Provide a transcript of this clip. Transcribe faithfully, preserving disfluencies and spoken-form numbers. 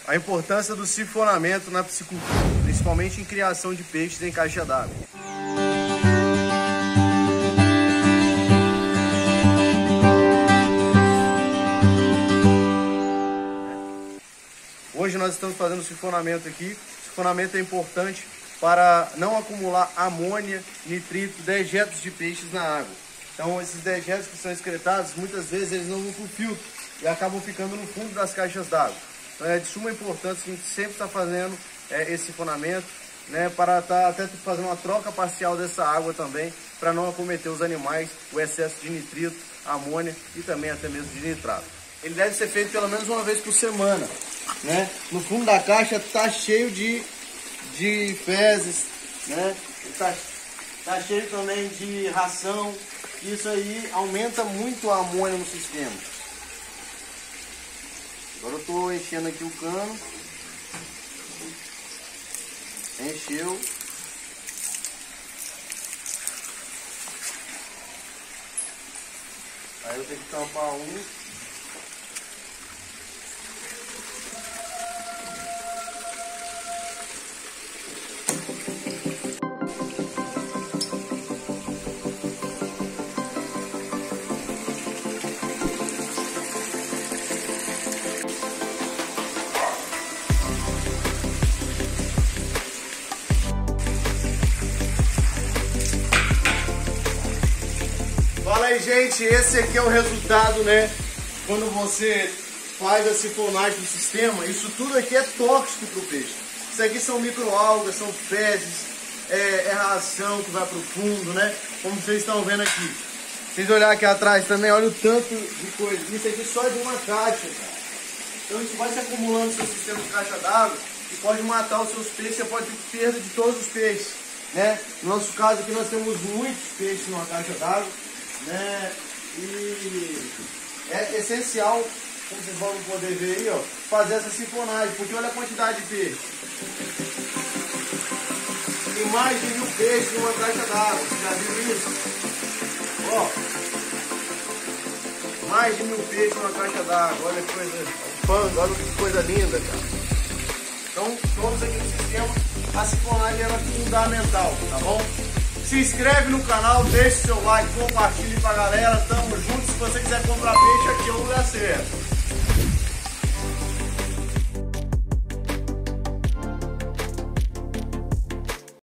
A importância do sifonamento na piscicultura, principalmente em criação de peixes em caixa d'água. Hoje nós estamos fazendo o sifonamento aqui. O sifonamento é importante para não acumular amônia, nitrito, dejetos de peixes na água. Então esses dejetos que são excretados, muitas vezes eles não vão para o filtro e acabam ficando no fundo das caixas d'água. Então é de suma importância que a gente sempre está fazendo é, esse sifonamento, né, para estar tá, até fazendo uma troca parcial dessa água também, para não acometer os animais, o excesso de nitrito, amônia e também até mesmo de nitrato. Ele deve ser feito pelo menos uma vez por semana, né? No fundo da caixa está cheio de, de fezes, né? Está tá cheio também de ração. Isso aí aumenta muito a amônia no sistema. Agora eu estou enchendo aqui o cano. Encheu. Aí eu tenho que tampar um. Fala aí, gente, esse aqui é o resultado, né? Quando você faz a sifonagem do sistema, isso tudo aqui é tóxico para o peixe. Isso aqui são microalgas, são fezes, é, é ração que vai para o fundo, né? Como vocês estão vendo aqui. Vocês olharem aqui atrás também, olha o tanto de coisa. Isso aqui só é de uma caixa, cara. Então isso vai se acumulando no seu sistema de caixa d'água e pode matar os seus peixes, você pode ter perda de todos os peixes, né? No nosso caso aqui nós temos muitos peixes numa caixa d'água, né? E é essencial, como vocês vão poder ver aí, ó, fazer essa sifonagem, porque olha a quantidade de peixe. Tem mais de mil peixes numa caixa d'água, você já viu isso? Ó, mais de mil peixes numa caixa d'água, olha que coisa, olha que coisa linda, cara. Então, todos aqui no sistema, a sifonagem era fundamental, tá bom? Se inscreve no canal, deixe seu like, compartilhe pra galera, tamo junto. Se você quiser comprar peixe, aqui é o lugar certo.